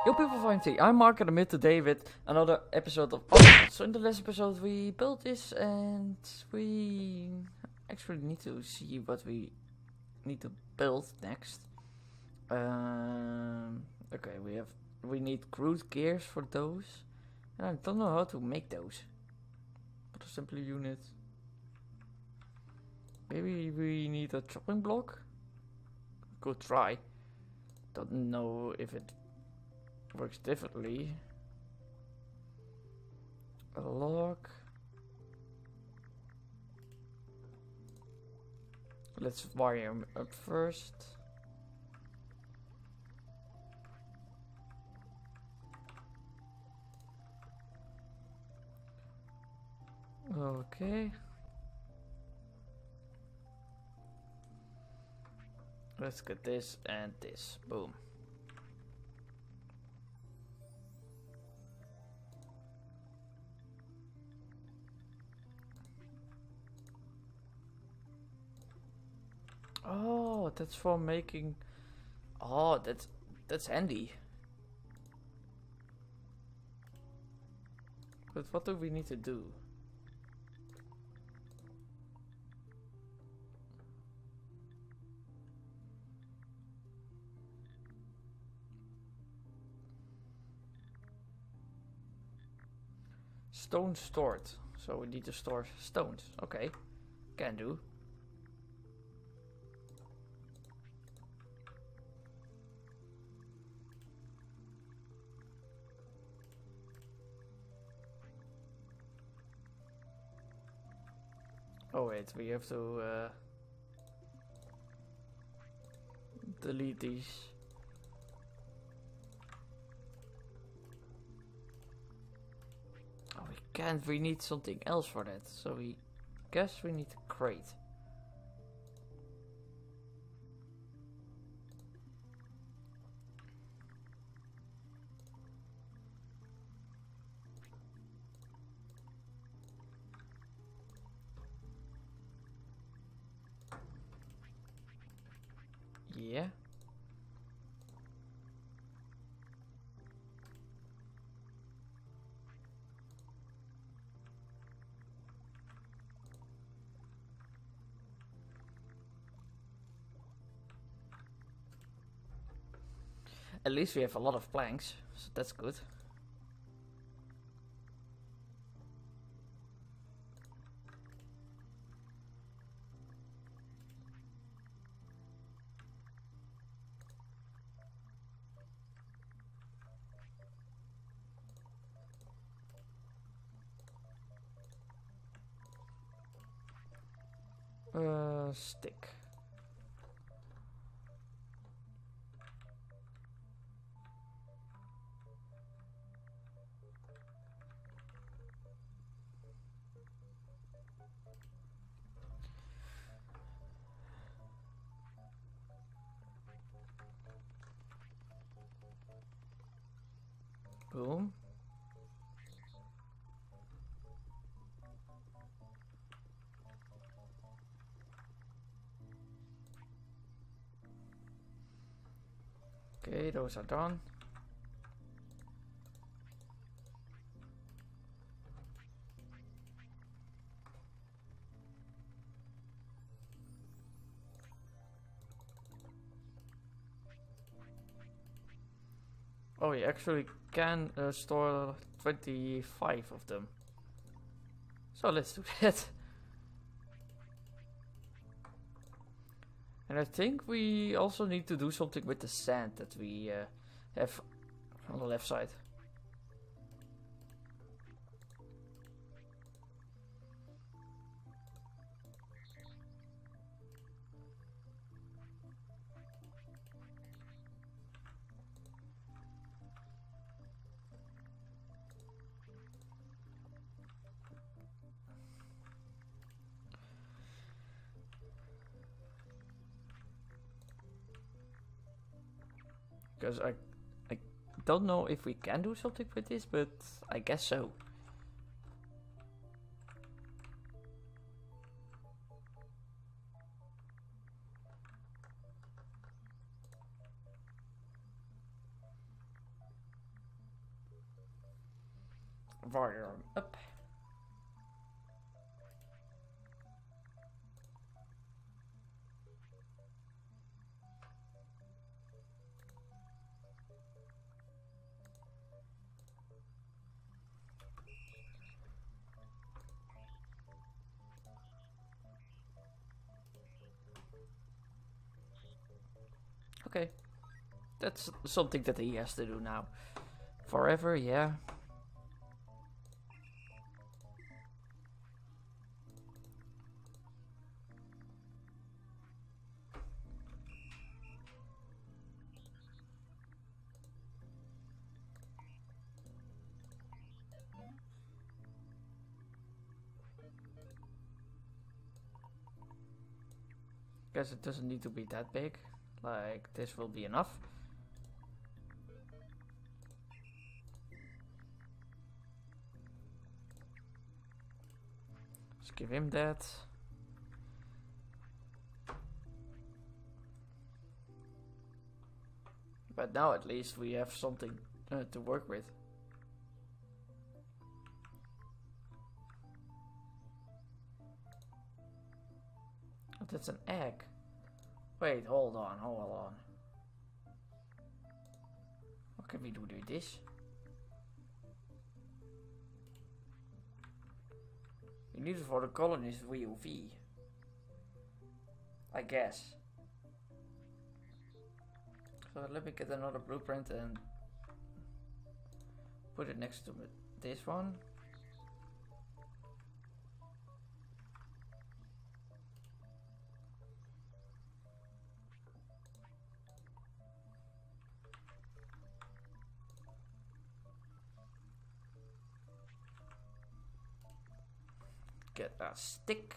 Yo people of IMT, I'm Mark and I'm here today with another episode of Autonauts. So in the last episode we built this and we actually need to see what we need to build next. Okay, we need crude gears for those. And I don't know how to make those. But a simple unit. Maybe we need a chopping block? Could try. Don't know if it works differently. A log. Let's wire him up first. Okay. Let's get this and this. Boom. Oh, that's for making. Oh, that's handy. But what do we need to do? Stone stored. So we need to store stones. Okay, can do. Oh wait, we have to delete these. Oh, we can't. We need something else for that. So we guess we need a crate. Yeah. At least we have a lot of planks, so that's good. Stick. Boom. Okay, those are done. Oh, you actually can store 25 of them. So let's do that. And I think we also need to do something with the sand that we have on the left side. Because I don't know if we can do something with this, but I guess so. volume up. Okay, that's something that he has to do now. Forever, yeah. Guess it doesn't need to be that big. Like, this will be enough. Let's give him that. But now at least we have something to work with. Oh, that's an egg. Wait, hold on. What can we do with this? We need it for the colonist VOV. I guess. So let me get another blueprint and put it next to this one. Get a stick.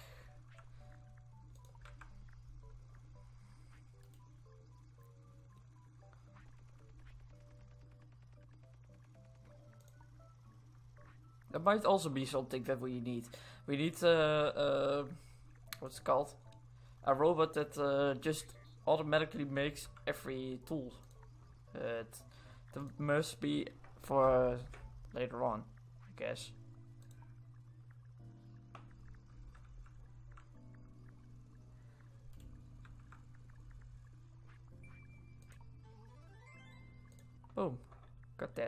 That might also be something that we need. We need what's it called? A robot that just automatically makes every tool. That must be for later on, I guess. Boom, got that.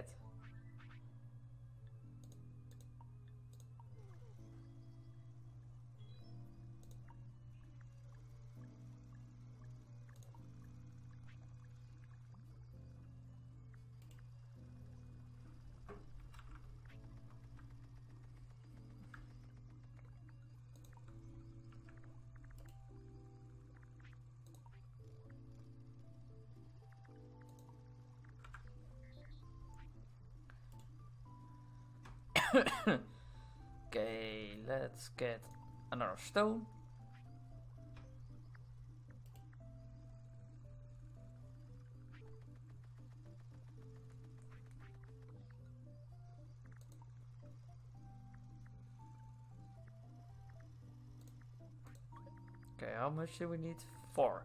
Okay, let's get another stone. Okay, how much do we need? 4.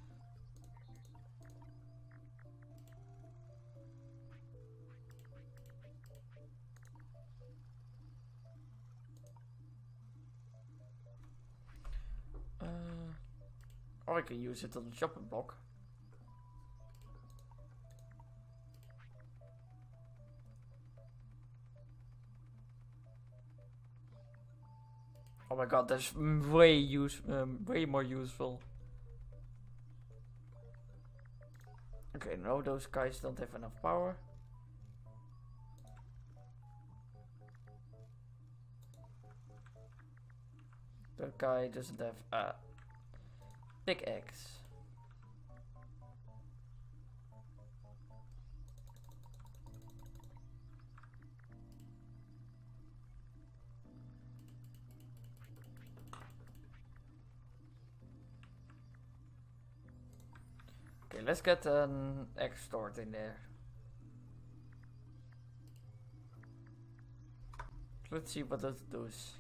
Or I can use it on the chopping block. Oh my god, that's way more useful. Okay, no, those guys don't have enough power. That guy doesn't have a pickaxe. Okay, let's get an egg stored in there. Let's see what that does.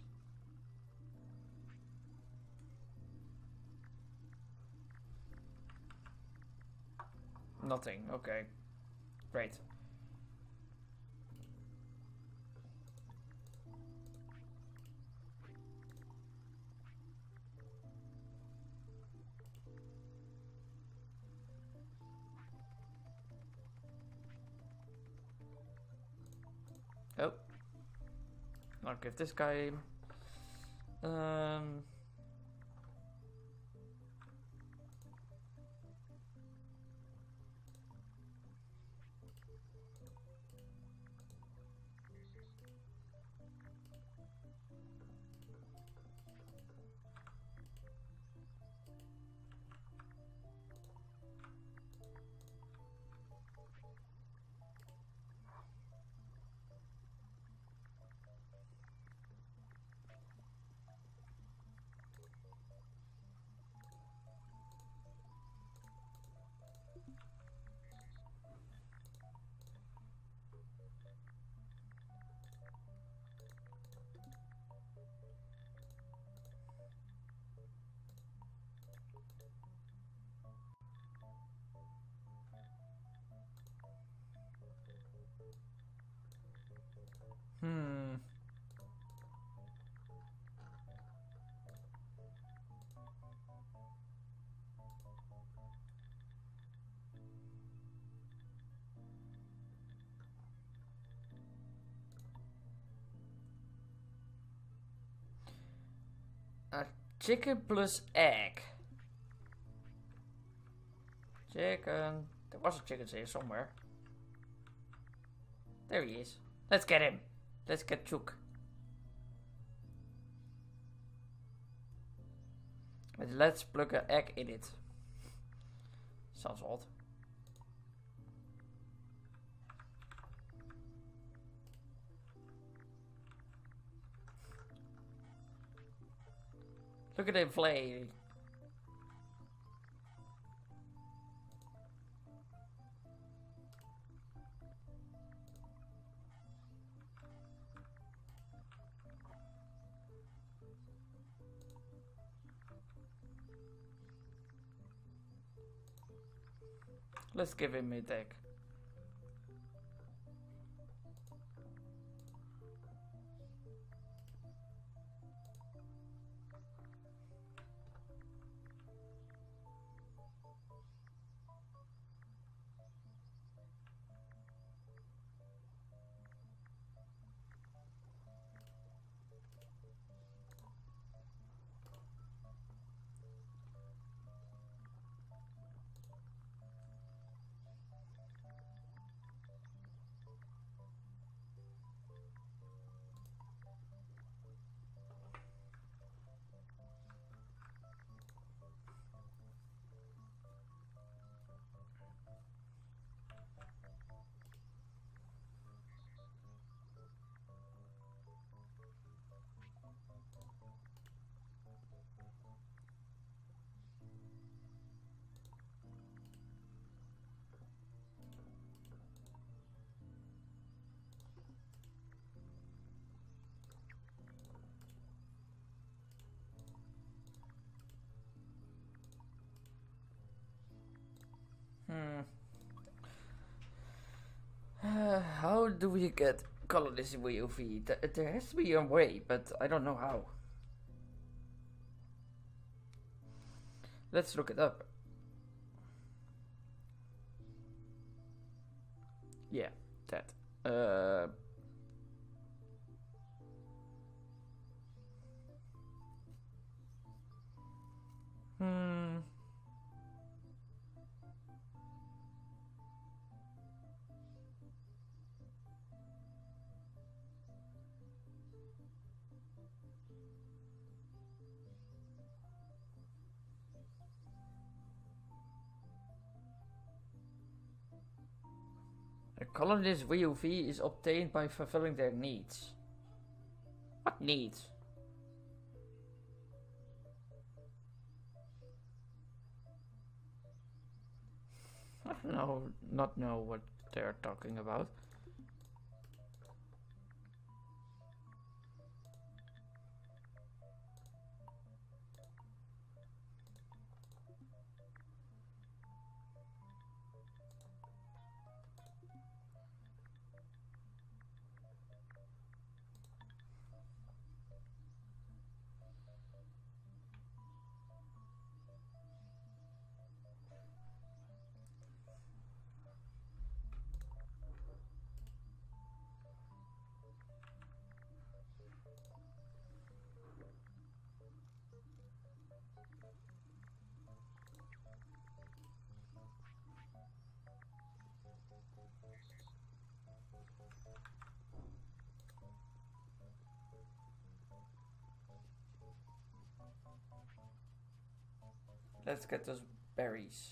Nothing, okay. Great. Oh. I'll give this guy... A chicken plus egg. Chicken. There was a chicken here somewhere. There he is. Let's get him. Let's get Chook. But let's plug an egg in it. Sounds odd. Look at him play. Let's give him a deck. How do we get colorless UV? There has to be a way, but I don't know how. Let's look it up. Yeah, that. A colonist VOV is obtained by fulfilling their needs. What needs? I don't know what they're talking about. Let's get those berries.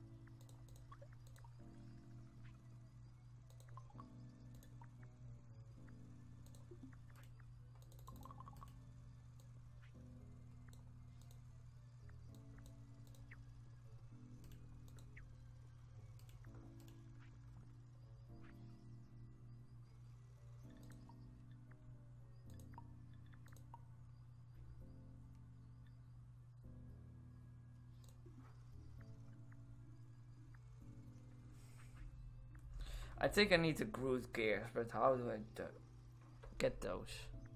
I think I need the Groot gears, but how do I get those?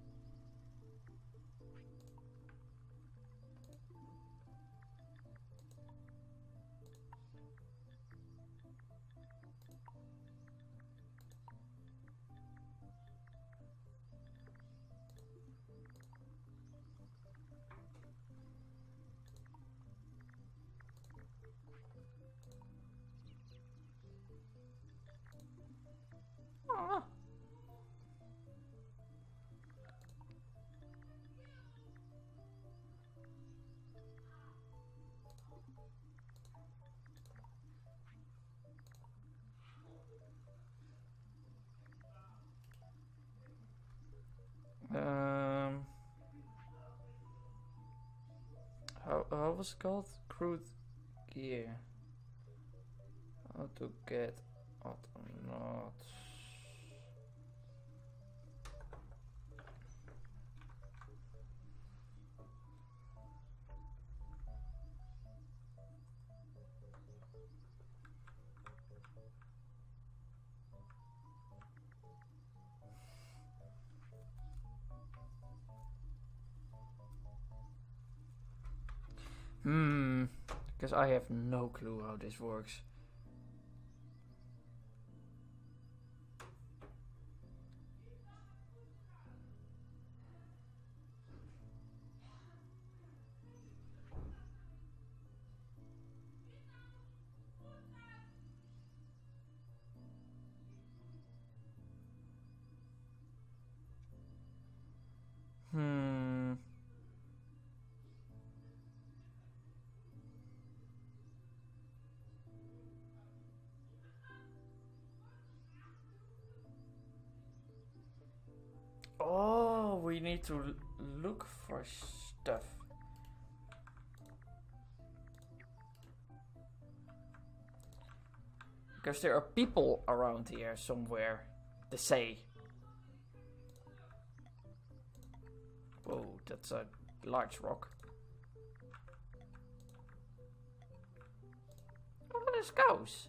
Ah. How was it called? Crude gear. How to get Autonauts. Because I have no clue how this works. Oh, we need to look for stuff. Because there are people around here somewhere, they say. Whoa, that's a large rock. Oh, there's cows.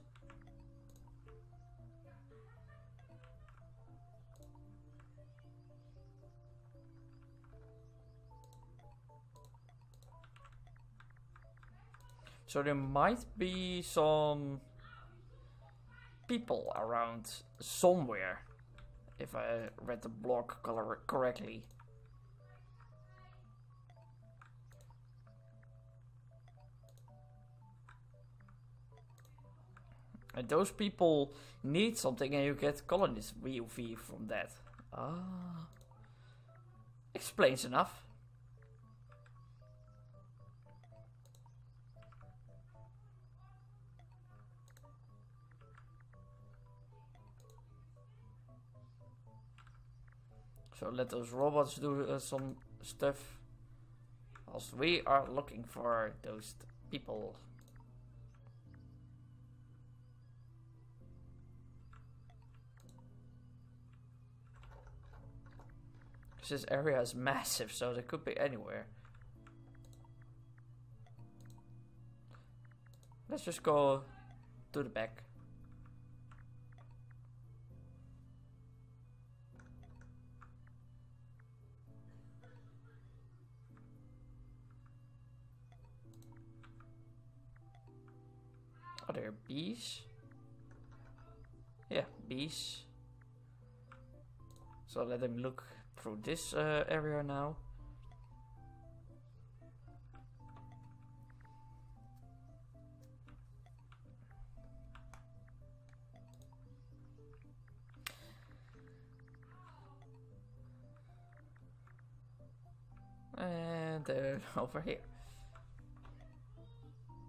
So there might be some people around somewhere, if I read the blog correctly. And those people need something and you get colonist VOV from that. Ah. Explains enough. So let those robots do some stuff. As we are looking for those people. This area is massive, so they could be anywhere. Let's just go to the back. Are there bees? Yeah, bees. So let them look through this area now. And over here.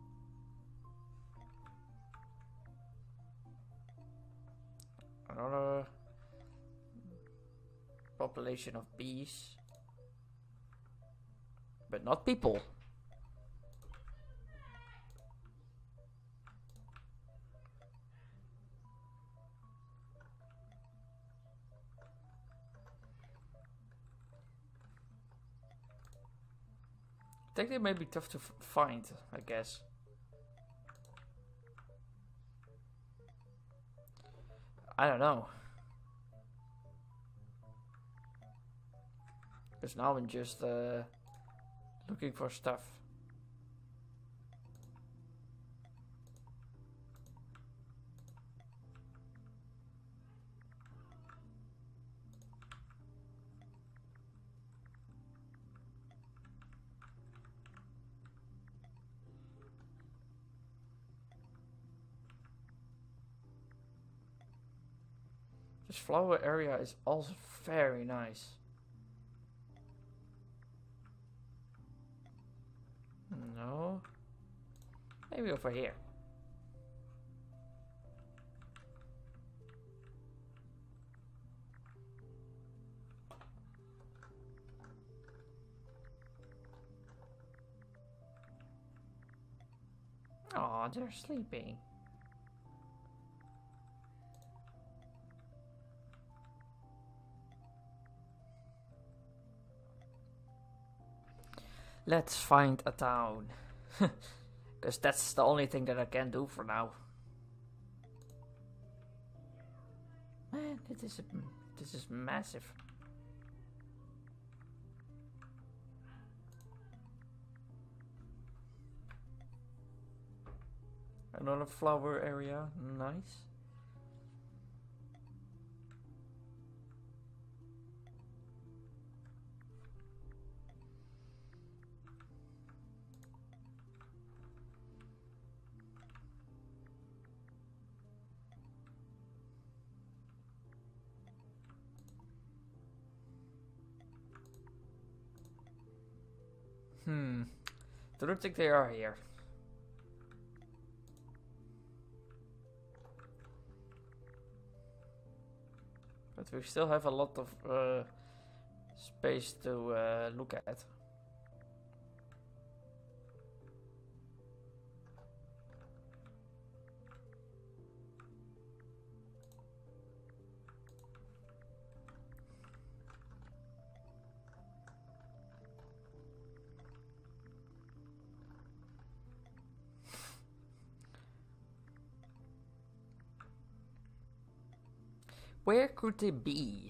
population of bees. But not people. I think they may be tough to find, I guess. I don't know. Because now I'm just looking for stuff. This flower area is also very nice. No. Maybe over here. Oh, they're sleeping. Let's find a town. Because that's the only thing that I can do for now. Man, this is massive. Another flower area, nice. I don't think they are here. But we still have a lot of space to look at. Where could they be?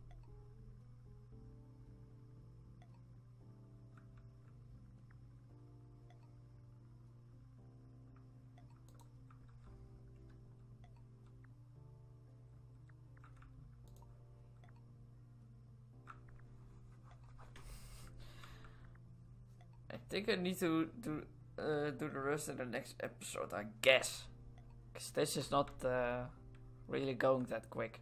I think I need to do the rest in the next episode, I guess. Because this is not really going that quick.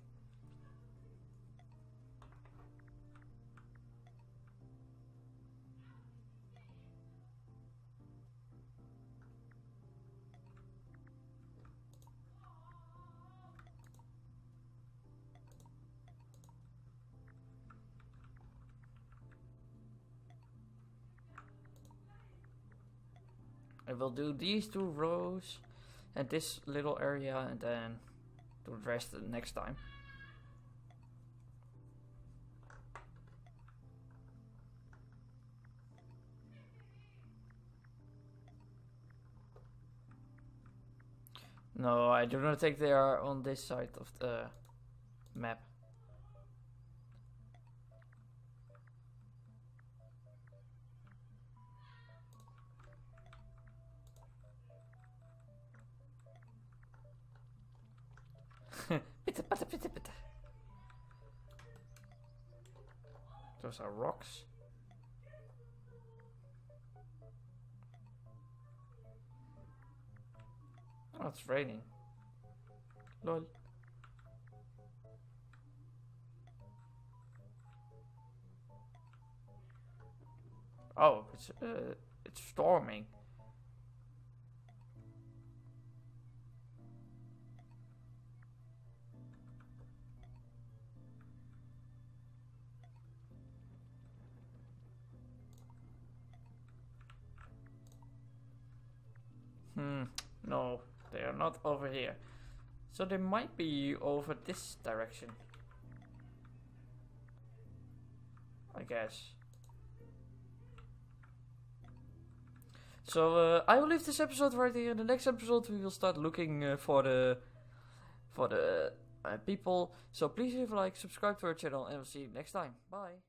I will do these 2 rows and this little area and then do the rest the next time. No, I do not think they are on this side of the map. Those are rocks. Oh, it's raining. Lol. Oh, it's storming. No, they are not over here. So they might be over this direction. I guess. So I will leave this episode right here. In the next episode we will start looking for the people. So please leave a like, subscribe to our channel, and we'll see you next time. Bye.